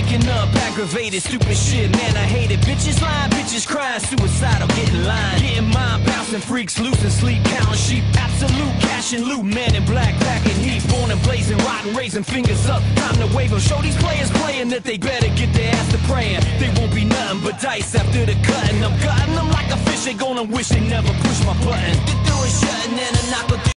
Waking up, aggravated, stupid shit, man, I hate it. Bitches lying, bitches crying, suicidal, getting lined. Getting mind bouncing, freaks losing sleep, counting sheep. Absolute cash and loot, man in black, packing heat. Born and blazing, rotten, raising fingers up. Time to wave them. Show these players playing that they better get their ass to praying. They won't be nothing but dice after the cutting. I'm gutting them like a fish, they gonna wish they never pushed my button. The door is shutting and a knock